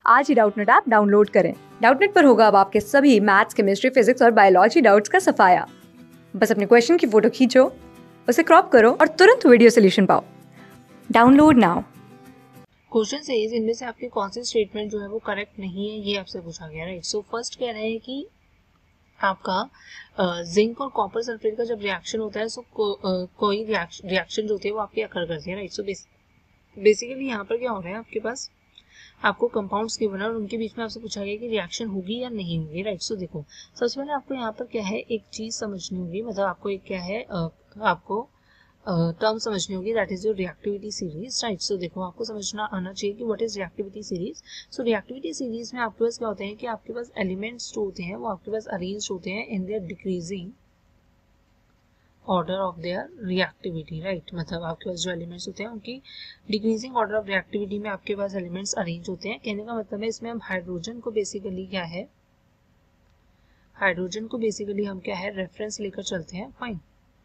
आज ही Doubtnut app download करें। डाउटनेट पर होगा अब आपके सभी मैथ्स, केमिस्ट्री, फिजिक्स और बायोलॉजी डाउट्स का सफाया। बस अपने क्वेश्चन की फोटो खींचो, उसे क्रॉप करो और तुरंत वीडियो सोल्यूशन पाओ। Download now. क्वेश्चन से इनमें से आपके कौन से स्टेटमेंट जो है वो करेक्ट नहीं है, ये आपसे पूछा गया, राइट। सो फर्स्ट कह रहे हैं कि आपका जिंक और कॉपर सल्फेट का जब रिएक्शन होता है, सो कोई रिएक्शन जो होती है वो आपकी अकर करती है, राइट। सो बेसिकली यहाँ पर क्या हो रहा है, आपके पास आपको कंपाउंड्स गिवन है और उनके बीच में आपसे पूछा गया कि रिएक्शन होगी या नहीं होगी, राइट। सो देखो, सबसे पहले आपको यहाँ पर क्या है, एक चीज समझनी होगी, मतलब आपको एक क्या है, आपको टर्म समझनी होगी, that is your reactivity series, right. So देखो, आपको समझना आना चाहिए कि what is reactivity series. So reactivity series में आपके पास क्या होते हैं कि आपके पास एलिमेंट्स जो होते हैं वो आपके पास अरेंज होते हैं in their decreasing order of their reactivity, right. मतलब आपके पास जो एलिमेंट्स होते हैं उनकी डिक्रीजिंग ऑर्डर ऑफ रिएक्टिविटी में आपके पास एलिमेंट्स अरेंज होते हैं। कहने का मतलब है, इसमें हम हाइड्रोजन को बेसिकली क्या है, हाइड्रोजन को बेसिकली हम क्या है, रेफरेंस लेकर चलते हैं, फाइन।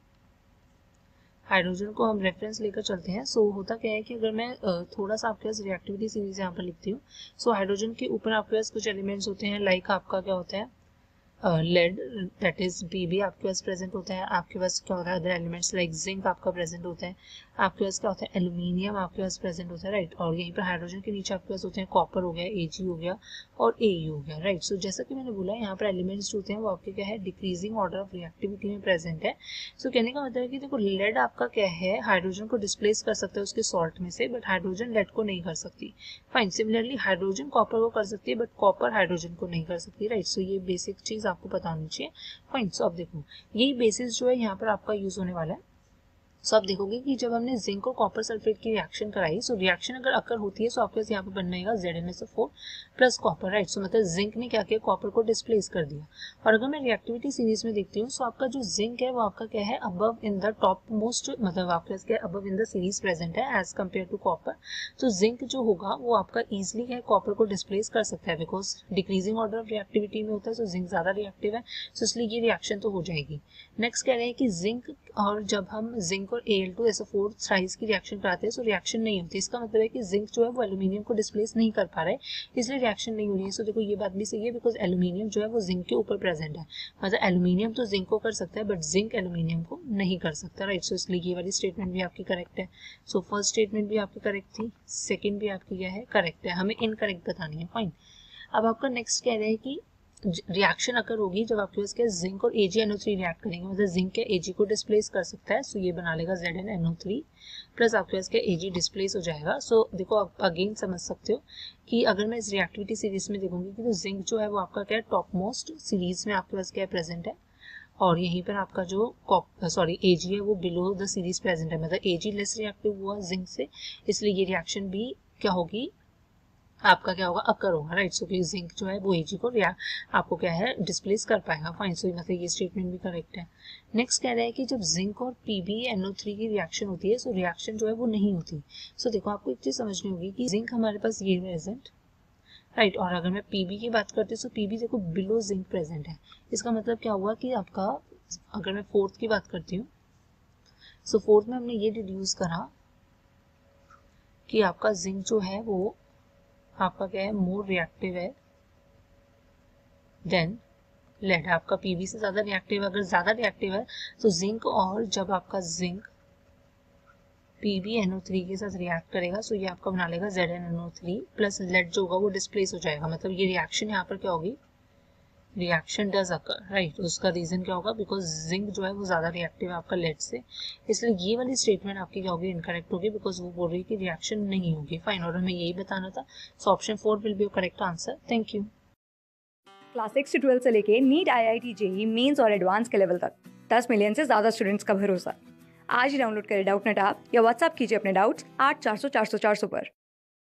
हाइड्रोजन को हम रेफरेंस लेकर चलते हैं। सो होता क्या है कि अगर मैं थोड़ा सा आपके पास रिएक्टिविटी सीरीज यहाँ पर लिखती हूँ, सो हाइड्रोजन के ऊपर आपके पास कुछ एलिमेंट्स होते हैं, लाइक आपका क्या होता है, लेड, दैट इज Pb आपके पास प्रेजेंट होता है। आपके पास क्या होता है, अदर एलिमेंट्स लाइक जिंक आपका प्रेजेंट होता है। आपके पास क्या होता है, एल्यूमिनियम आपके पास प्रेजेंट होता है, राइट। और यहीं पर हाइड्रोजन के नीचे आपके पास होते हैं कॉपर हो गया, Ag हो गया और Au हो गया, राइट। सो जैसा कि मैंने बोला, यहाँ पर एलिमेंट्स जो होते हैं वो आपके क्या है, डिक्रीजिंग ऑर्डर ऑफ रिएक्टिविटी में प्रेजेंट है। सो कहने का मतलब है कि देखो, लेड आपका क्या है, हाइड्रोजन को डिस्प्लेस कर सकता है उसके सॉल्ट में से, बट हाइड्रोजन लेड को नहीं कर सकती, फाइन। सिमिलरली हाइड्रोजन कॉपर को कर सकती है, बट कॉपर हाइड्रोजन को नहीं कर सकती, राइट। सो ये बेसिक चीज आपको पता होनी चाहिए, फाइन। सो अब देखो, यही बेसिस जो है यहाँ पर आपका यूज होने वाला है। सो आप देखोगे कि जब हमने जिंक और कॉपर सल्फेट की रिएक्शन कराई, सो रिएक्शन अगर अकर होती है, सो आपके पास यहाँ पे बनना है ZnSO4 प्लस कॉपर, राइट। सो मतलब जिंक ने क्या किया, कॉपर को डिस्प्लेस कर दिया। और अगर मैं रिएक्टिविटी सीरीज में देखती हूँ, सो आपका जो जिंक है वो आपका क्या है, above in the top most, मतलब आपके पास क्या above in the series present है एज कम्पेयर टू कॉपर। तो जिंक जो होगा वो आपका इजिली है कॉपर को डिस्प्लेस कर सकता है, because decreasing order of reactivity में होता है, सो जिंक ज्यादा रिएक्टिव है, सो इसलिए ये रिएक्शन तो हो जाएगी। नेक्स्ट कह रहे हैं कि जिंक और जब हम जिंक और Al2SO4 थ्राइस की रिएक्शन कराते हैं, सो रिएक्शन नहीं होती। इसका मतलब है कि जिंक जो है वो एल्यूमिनियम को डिस्प्लेस नहीं कर पा रहा है, इसलिए रिएक्शन नहीं हो रही है। सो देखो, ये बात भी सही है, बिकॉज एल्यूमिनियम जो है वो जिंक के ऊपर प्रेजेंट है। मतलब एल्यूमिनियम तो जिंक को कर सकता है, बट जिंक एल्यूमिनियम को नहीं कर सकता, राइट। सो इसलिए ये वाली स्टेटमेंट भी आपकी करेक्ट है। सो फर्स्ट स्टेटमेंट भी आपकी करेक्ट थी, सेकेंड भी आपकी क्या है, करेक्ट है। हमें इनकरेक्ट बतानी है, फाइन। अब आपका नेक्स्ट कह रहे हैं कि रिएक्शन अकर होगी जब आपके पास क्या, जिंक और AgNO3 रिएक्ट करेंगे, मतलब जिंक क्या Ag को डिस्प्लेस कर सकता है, सो ये बना लेगा ZnNO3 प्लस आपके पास क्या Ag डिस्प्लेस हो जाएगा। सो देखो, आप अगेन समझ सकते हो कि अगर मैं इस रिएक्टिविटी सीरीज में देखूंगी कि तो जिंक जो है वो आपका क्या, टॉप मोस्ट सीरीज में आपके पास क्या प्रेजेंट है, और यहीं पर आपका जो Ag है वो बिलो द सीरीज प्रेजेंट है, मतलब Ag लेस रिएक्टिव हुआ जिंक से, इसलिए ये रिएक्शन भी क्या होगी, आपका क्या होगा, अकर होगा, राइट। सो जिंक जो है वो Ag को आपको क्या है, डिस्प्लेस कर पाएगा, फाइन। सो मतलब ये स्टेटमेंट भी करेक्ट है। नेक्स्ट कह रहा है कि जब जिंक और PbNO3 की रिएक्शन होती है, सो रिएक्शन जो है वो नहीं होती। सो देखो, आपको एक चीज समझनी होगी कि जिंक हमारे पास ये प्रेजेंट, राइट, और अगर मैं Pb की बात करती हूँ, सो Pb देखो बिलो जिंक प्रेजेंट है। इसका मतलब क्या हुआ कि आपका, अगर मैं फोर्थ की बात करती हूँ, सो फोर्थ में हमने ये डिड्यूस करा कि आपका जिंक जो है वो आपका क्या है, मोर रिएक्टिव है देन लेड। आपका Pb से ज्यादा रिएक्टिव है, अगर ज्यादा रिएक्टिव है तो जिंक, और जब आपका जिंक PbNO3 के साथ रिएक्ट करेगा, सो ये आपका बना लेगा ZnNO3 प्लस लेड जो होगा वो डिस्प्लेस हो जाएगा। मतलब ये रिएक्शन यहाँ पर क्या होगी, रिएक्शन डज अकर, राइट। उसका रीजन क्या होगा, बिकॉज जिंक जो है वो ज्यादा रिएक्टिव है आपका लेड से, इसलिए ये वाली स्टेटमेंट आपकी क्या होगी, इनकरेक्ट होगी, बिकॉज वो बोल रही है कि रिएक्शन नहीं होगी, फाइन। और हमें यही बताना था, so option 4 will be correct answer. Thank you. Class 6 से 12 से लेके नीट, IIT, JEE मेंस और एडवांस के लेवल तक 10 मिलियन से ज्यादा स्टूडेंट्स का भरोसा। आज ही डाउनलोड करें डाउटनेट ऐप या व्हाट्सएप कीजिए अपने डाउट्स 8400 400 400 पर।